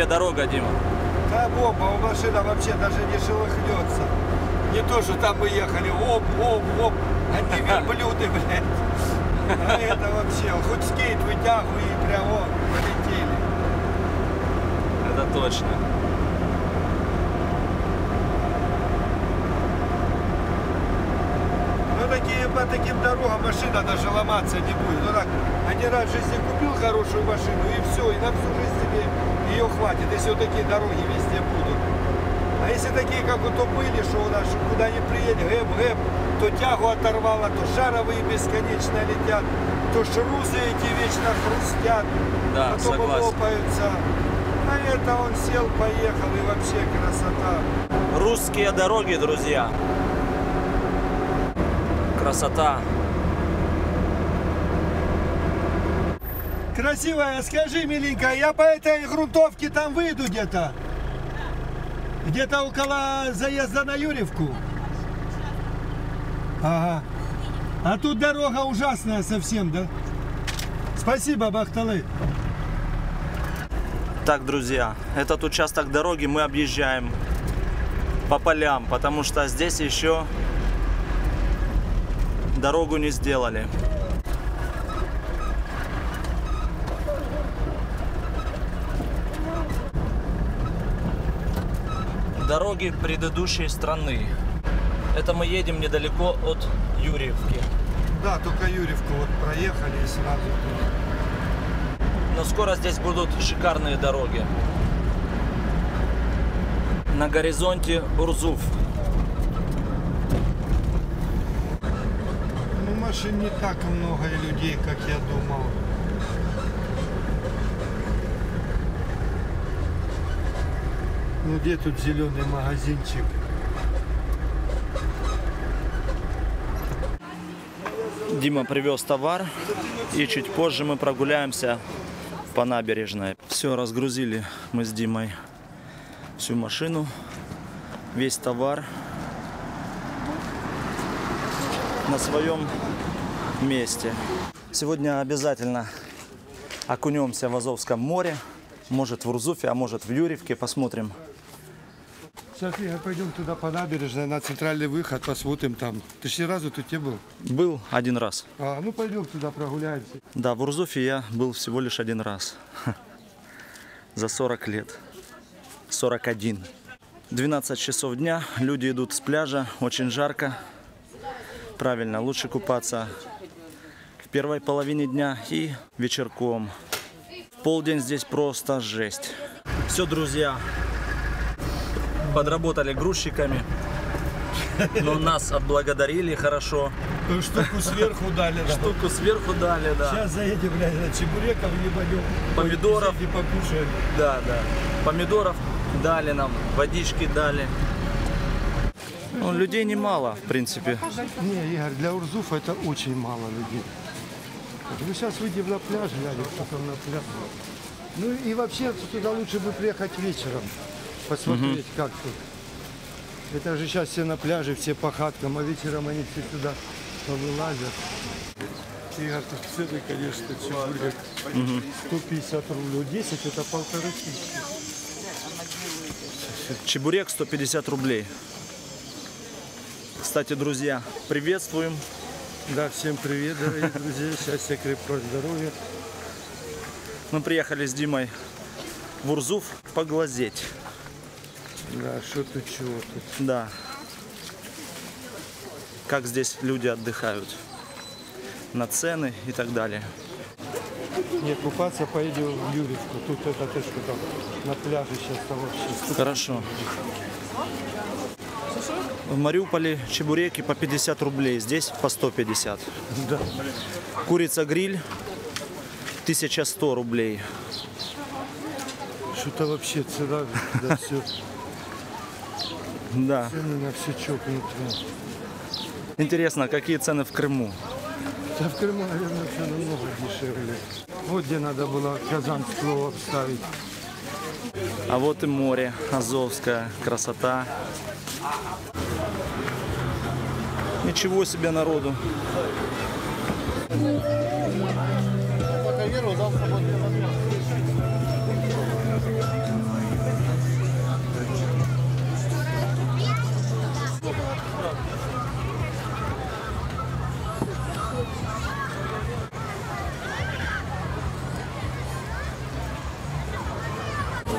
вообще дорога, Дима? Да, бомба, машина вообще даже не шелохнется. Не то, что там мы ехали, оп, одни верблюды, блядь. А это вообще, хоть скейт вытягивай и прямо полетели. Это точно. Ну такие, по таким дорогам машина даже ломаться не будет. Ну так, один раз в жизни купил хорошую машину и все, и на всю жизнь тебе ее хватит, если вот такие дороги везде будут. А если такие, как вот то были, что у нас куда ни приедет, гэп, то тягу оторвало, то шаровые бесконечно летят, то шрузы эти вечно хрустят, Да, потом согласен. лопаются. А это он сел, поехал, и вообще красота. Русские дороги, друзья. Красота. Красивая, скажи, миленькая, я по этой грунтовке там выйду где-то? Где-то около заезда на Юрьевку? Ага. А тут дорога ужасная совсем, да? Спасибо, Бахталы. Так, друзья, этот участок дороги мы объезжаем по полям, потому что здесь еще дорогу не сделали. Дороги предыдущей страны. Это мы едем недалеко от Юрьевки. Да, только Юрьевку вот проехали и сразу. Но скоро здесь будут шикарные дороги. На горизонте Урзуф. Ну, машин не так много и людей, как я думал. Ну, где тут зеленый магазинчик? Дима привез товар, и чуть позже мы прогуляемся по набережной. Все, разгрузили мы с Димой всю машину, весь товар на своем месте. Сегодня обязательно окунемся в Азовском море, может в Урзуфе, а может в Юрьевке, посмотрим. Сейчас, Игорь, пойдем туда по набережной, на центральный выход, посмотрим там. Ты же ни разу тут не был? Был один раз. Ну пойдем туда прогуляемся. Да, в Урзуфе я был всего лишь один раз. За 40 лет. 41. 12 часов дня, люди идут с пляжа, очень жарко. Правильно, лучше купаться в первой половине дня и вечерком. Полдень здесь просто жесть. Все, друзья, подработали грузчиками, но нас отблагодарили хорошо. Штуку сверху дали. Да. Штуку сверху дали, да. Сейчас заедем, блядь, на чебуреков ебанем. Помидоров. И покушаем. Да. Помидоров дали нам, водички дали. Ну, людей немало, в принципе. Не, Игорь, для Урзуфа это очень мало людей. Мы сейчас выйдем на пляж, глянем, что там на пляже. Ну и вообще туда лучше бы приехать вечером, посмотреть, как тут. Это же сейчас все на пляже, все по хаткам, а вечером они все сюда повылазят. Игорь, тут цены, конечно, чебурек. 150 рублей, 10 это 1500. Чебурек 150 рублей. Кстати, друзья, приветствуем. Да, всем привет, дорогие друзья, счастья, крепкого здоровья. Мы приехали с Димой в Урзуф поглазеть. Да, что тут, чего тут. Да. Как здесь люди отдыхают. На цены и так далее. Нет, купаться поедем в Юрьевку. Тут это ты что там на пляже сейчас там вообще. Хорошо. В Мариуполе чебуреки по 50 рублей, здесь по 150. Да. Курица-гриль 1100 рублей. Что-то вообще цена, да, все. Да. Цены на все чокнутые. Интересно, какие цены в Крыму? Да в Крыму, наверное, все намного дешевле. Вот где надо было казан с пловом ставить. А вот и море Азовское, красота. Ничего себе народу.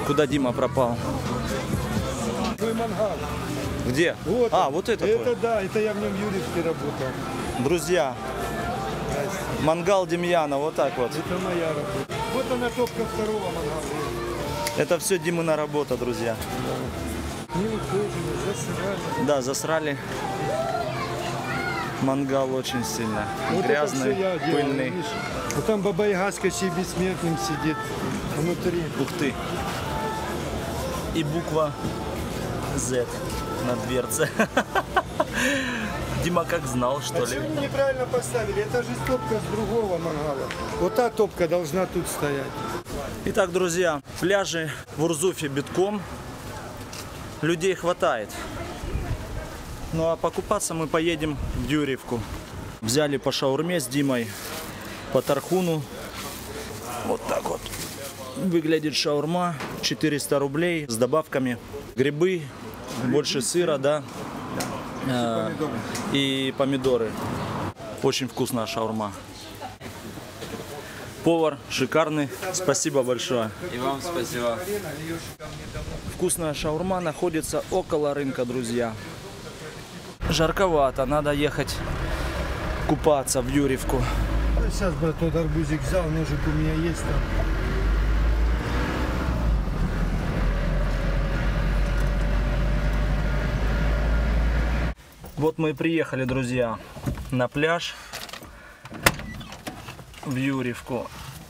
Куда Дима пропал? Твой мангал. Где? Вот А, он. вот это Это твой. да, это я в нем в Юрьевске работал. Друзья, мангал Демьяна, вот так вот. Это моя работа. Вот она топка второго мангала. Это все Димина работа, друзья. Не ухоженный, засрали. Да, засрали. Мангал очень сильно. Вот это Грязный, всё я делаю, пыльный. видишь? Вот там Баба-Яга с Кощей Бессмертным сидит внутри. Ух ты. И буква Z на дверце. Дима как знал, что А ли? чего они неправильно поставили? Это же топка с другого мангала. Вот та топка должна тут стоять. Итак, друзья, пляжи в Урзуфе битком. Людей хватает. Ну а покупаться мы поедем в Юрьевку. Взяли по шаурме с Димой, по тархуну. Вот так вот выглядит шаурма. 400 рублей с добавками. Грибы, больше сыра, да. И помидоры. Очень вкусная шаурма. Повар шикарный. Спасибо большое. И вам спасибо. Вкусная шаурма находится около рынка, друзья. Жарковато, надо ехать купаться в Юрьевку. Сейчас бы тот арбузик взял, ножик у меня есть там. Вот мы и приехали, друзья, на пляж в Юрьевку.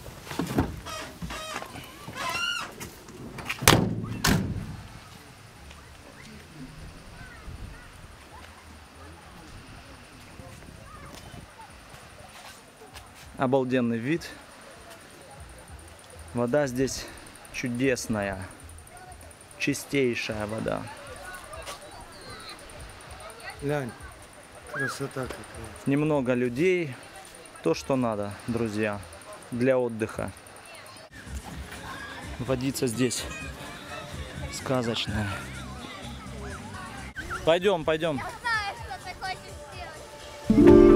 Обалденный вид. Вода здесь чудесная, чистейшая вода. Глянь, красота какая. Немного людей, то, что надо, друзья, для отдыха. Водица здесь сказочная. Пойдем, пойдем. Знаю, что ты хочешь сделать.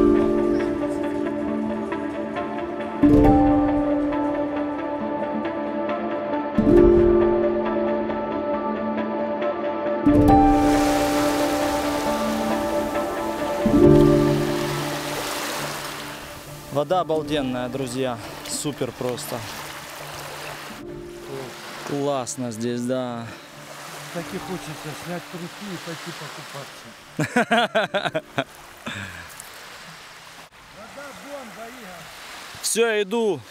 Вода обалденная, друзья. Супер просто. Классно здесь, да. Так и хочется снять трусы и пойти покупаться. Вода бомба, Игорь. Все, иду.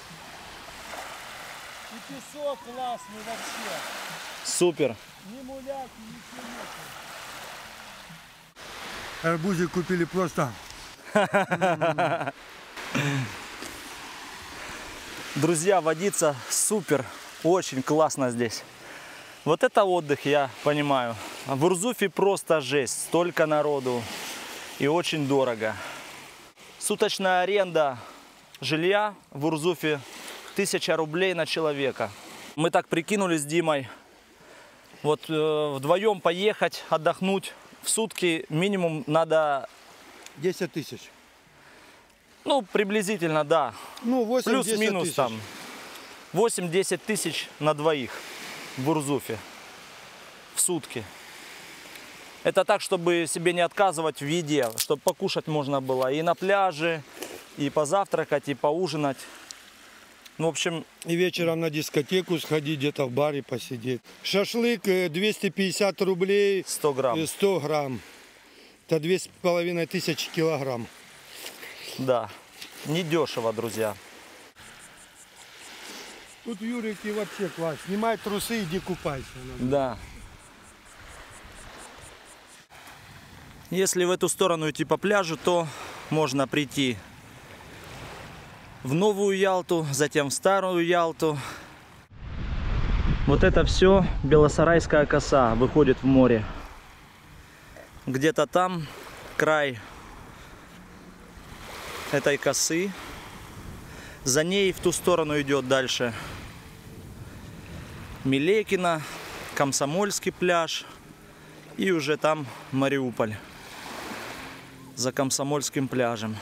И песок классный вообще. Супер. Ни муляки, ничего нет. Арбузик купили просто. Друзья, водица супер. Очень классно здесь. Вот это отдых, я понимаю. В Урзуфе просто жесть. Столько народу. И очень дорого. Суточная аренда жилья в Урзуфе 1000 рублей на человека. Мы так прикинули с Димой. Вот вдвоем поехать, отдохнуть. В сутки минимум надо, 10 тысяч. ну, приблизительно, да. Ну, 8-10 Плюс-минус тысяч. там 8-10 тысяч на двоих в Урзуфе в сутки. Это так, чтобы себе не отказывать в еде, чтобы покушать можно было и на пляже, и позавтракать, и поужинать. Ну, в общем, И вечером на дискотеку сходить, где-то в баре посидеть. Шашлык 250 рублей 100 грамм. 100 грамм. Это 2500 килограмм. Да, недешево, друзья. Тут в Юрьевке вообще класс. Снимай трусы, иди купайся. Да. Если в эту сторону идти по пляжу, то можно прийти в Новую Ялту, затем в Старую Ялту. Вот это все Белосарайская коса выходит в море. Где-то там край этой косы. За ней в ту сторону идет дальше Милекино, Комсомольский пляж и уже там Мариуполь за Комсомольским пляжем.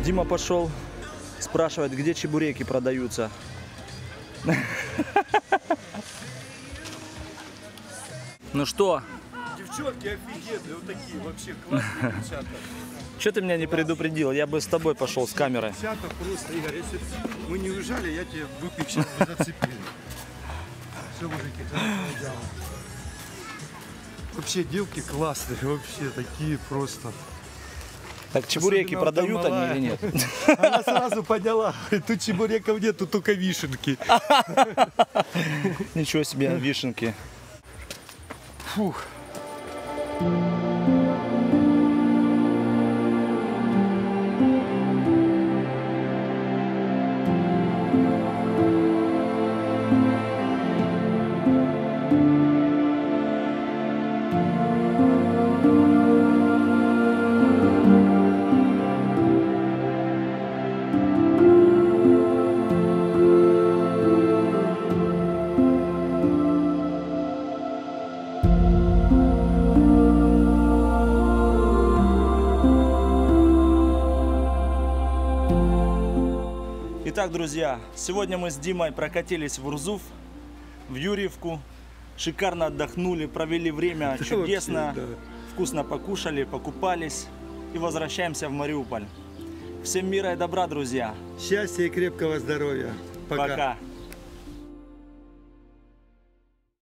Дима пошел, спрашивает, где чебуреки продаются. Ну что? Девчонки офигенные, вот такие вообще классные девчата. Что ты меня не предупредил? Я бы с тобой пошел с камерой. Девчата просто, Игорь, если бы мы не уезжали, я тебе выпить сейчас бы зацепил. Все, мужики, хорошо дело. Вообще девки классные, вообще такие просто. Так чебуреки Особенно продают вот та они или нет? Она сразу поняла, тут чебуреков нет, тут только вишенки. Ничего себе, вишенки. Фух. Итак, друзья, сегодня мы с Димой прокатились в Урзуф, в Юрьевку, шикарно отдохнули, провели время чудесно, Вообще, да. вкусно покушали, покупались и возвращаемся в Мариуполь. Всем мира и добра, друзья. Счастья и крепкого здоровья. Пока. Пока.